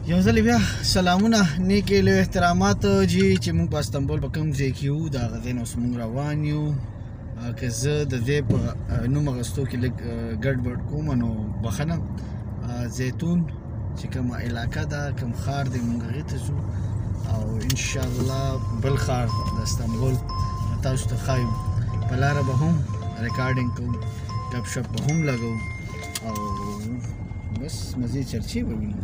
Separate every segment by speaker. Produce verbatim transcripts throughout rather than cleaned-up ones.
Speaker 1: یو ځل بیا سلامونه نیکې له احترامات جی چې موږ په استنبول په کوم ځای کې یو د هغه ځای نه اوس موږ روان یو که زه د دې په نوم اخیستو کې لږ ګډوډ کوم نو بخښنه زیتون چې کومه علاقه ده کوم ښار دی موږ هغې ته ځو او انشاءالله بل ښار د استنبول تاسو ته ښایو په لاره به هم ریکارډینګ کوو ګپ شپ به هم لګوو او بس مزې چرچې به وینو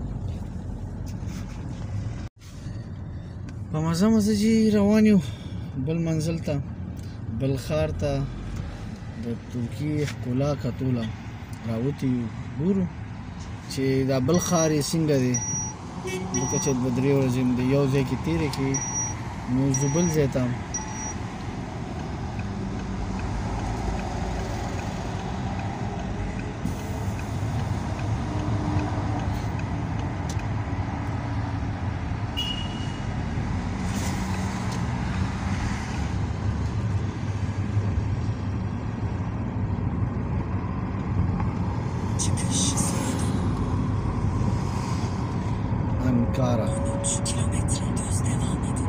Speaker 1: په مزه مزه جي روان یو بل منزل ته بل ښار ته د ترکیې ښکلا کتوله راوتي یو ګورو چې دا بل ښار یې څنګه دی ځکه چې دوه درې ورځې د یو ځای کې تېرې کړي نو زه بل ځای ته Ankara. on üç kilometre düz devam edin.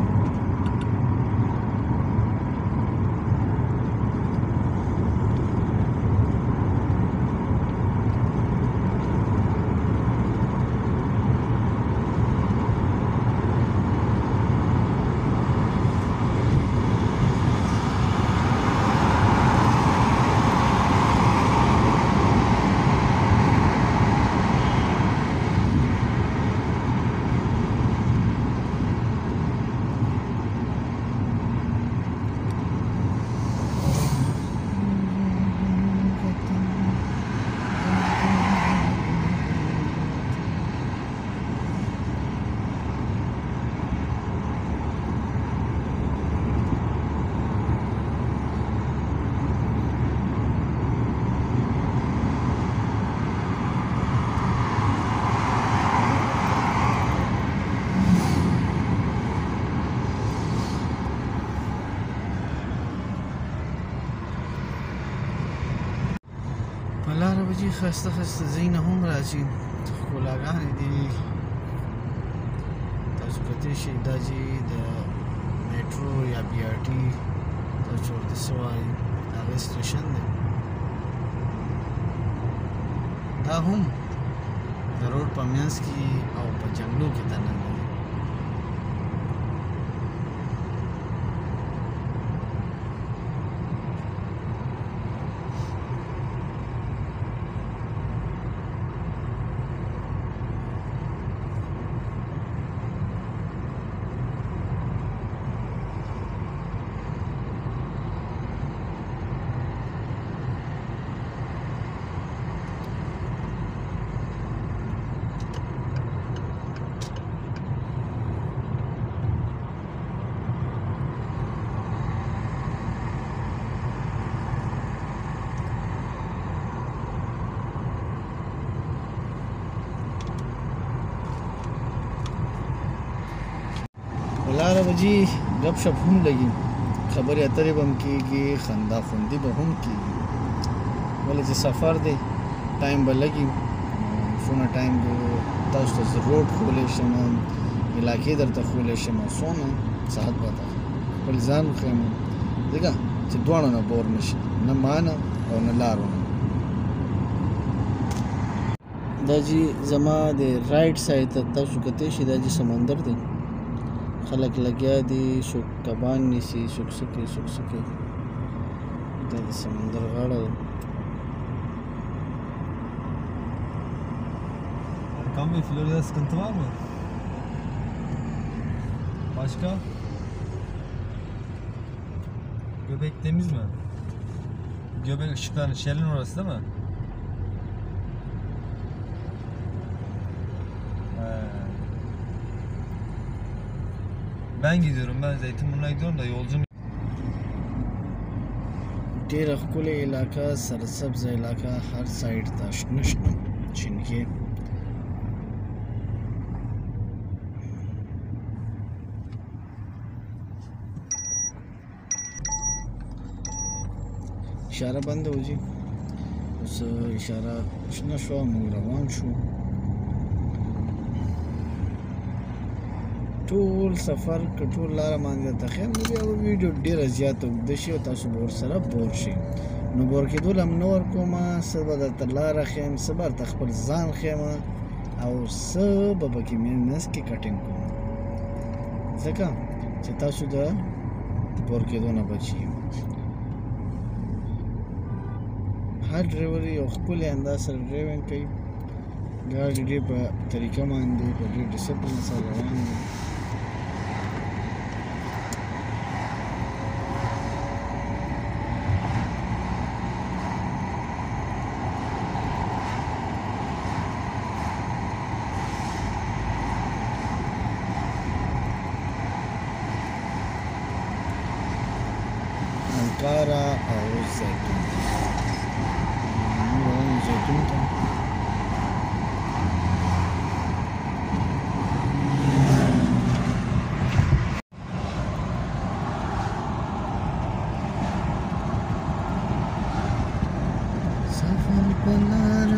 Speaker 1: په لاره به جي ښایسته ښایسته ځایونه هم راځي ښکلاګانې دي تاسو کتلی شئ دا جي د میټرو یا بي آر ټي تاسو ورته څه وایي د هغې سټیشن دی دا هم د روډ په منځ کې او په جنګلو کې دننه دی لاره به جي ګپ شپ هم لګي خبرې اترې به هم کېږي خندا خوندي به هم کېږي ولې چې سفر دی ټایم به لګي څونه ټایم به تاسو ته زه روډ ښوولی شم علاقې درته ښوولی شم څونه ساعت به ته خپل ځان وښیم ځکه چې دواړو نه بور نه شي نه ما نه او نه لارو نه دا جي زما د رایټ سایډ ته تاسو کتلی شئ دا جي سمندر دی خلک لګیا دي څوک کبان نیسي څوک څه کوي څوک څه کوي دا د سمندر غاړه ده
Speaker 2: Erkan Bey, Florya'da sıkıntı var mı? Başka? Göbek temiz mi? Göbek ışıkların Shell'in orası değil mi? He. Ben gidiyorum, ben Zeytinburnu'na gidiyorum da yolcum.
Speaker 1: ډېره ښکلې علاقه سرسبزه علاقه هر سایډ ته شنه شنه چینکې اشاره بنده و جی اوس اشاره شنه شوه موږ روان شو ټول سفر که ټول لاره باندې درته ښیم نو بیا به ویډیو ډېره زیاته اوږده شي او تاسو به ورسره بور شئ. نو بور کېدو هم نه ورکومه، څه به درته لاره ښیم، څه به درته خپل ځان ښیم او څه به پکې منځ کې کټینګ کوم، ځکه چې تاسو د بور کېدو نه بچ یو. هر ډرایور یو ښکلي انداز سره ډرایوینګ کوي، ګاډي ډېر په طریقه باندې په ډېر ډسپلین سره روان دی. انکارا او زیتون روان زیتون ته سفر پلاره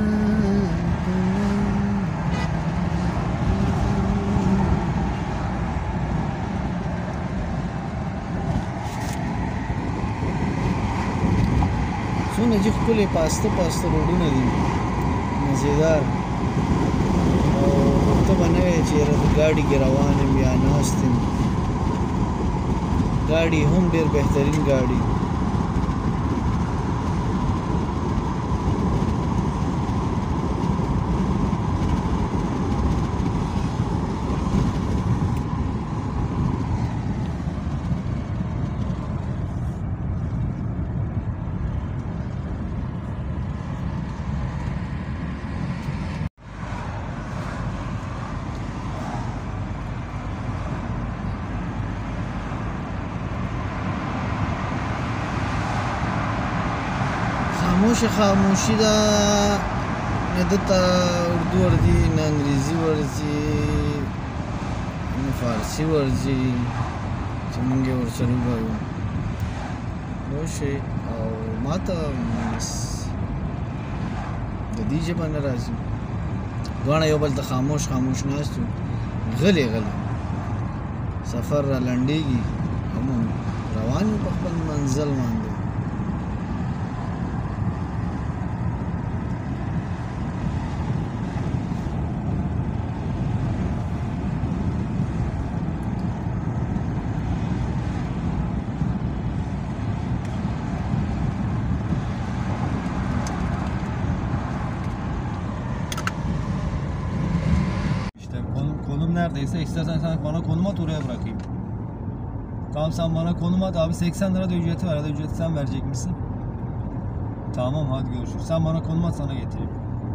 Speaker 1: څونه چې ښکلي پاسته پاسته روډونه دي، مزېدار. او ته به نه وایې چې یاره د ګاډي کې روان یم یا ناست یم. ګاډي هم ډېر بهترین ګاډي. خاموش خاموشي ده، نه دته اردو ورځي نه انګریزي ورځي نه فارسي ورځي چې موږ یې ورسره ووایو پوه شئ. او ما ته د دې ژبه نه راځي. دواړه یو بل ته خاموش خاموش ناست یو، غلې غلې سفر را لنډېږي او موږ روان یو په خپل منزل باندې.
Speaker 2: Neredeyse istersen sen bana konum at, oraya bırakayım. Tamam, sen bana konum at abi, seksen lira da ücreti var, ya da ücreti sen verecek misin? Tamam, hadi görüşürüz. Sen bana konum at, sana getireyim.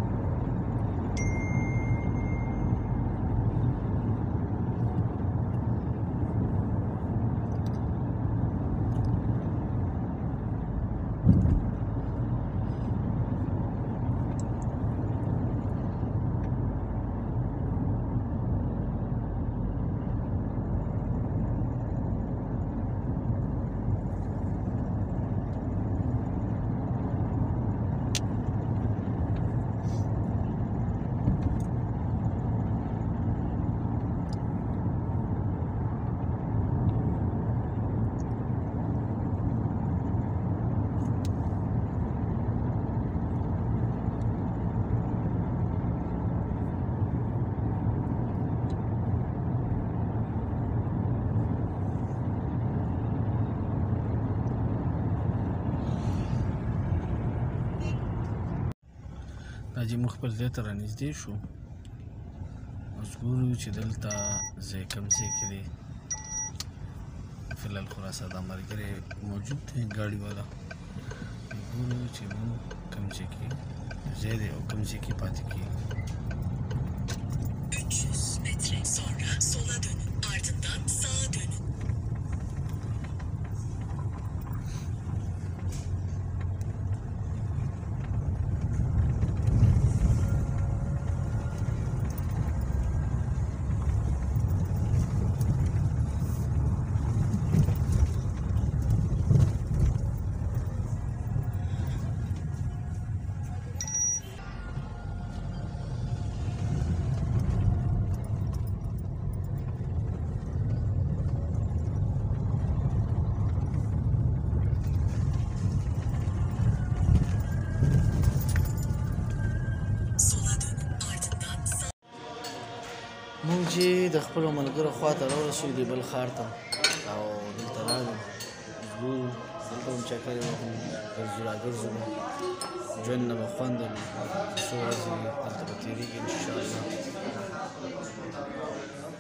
Speaker 1: راځي موږ خپل ځای ته رانږدې شو. اوس ګورو چې دلته ځای کوم ځای کې دی. فلحال خو راسره دا ملګری موجود دی ګاډي والا. ګورو چې موږ کوم ځای کې ځای دی او کوم ځای کې پاتې کېږي.
Speaker 3: üç yüz metre sonra sola dönün, ardından sağa dönün.
Speaker 1: مونږ چې د خپلو ملګرو خواته راورسېدو دې بل ښار ته او دلته راغلو ځو دلته هم چکر یې وهو ګرځو راګرځو به ژوند نه به خوند څو ورځې دلته به تېرېږي انشاءالله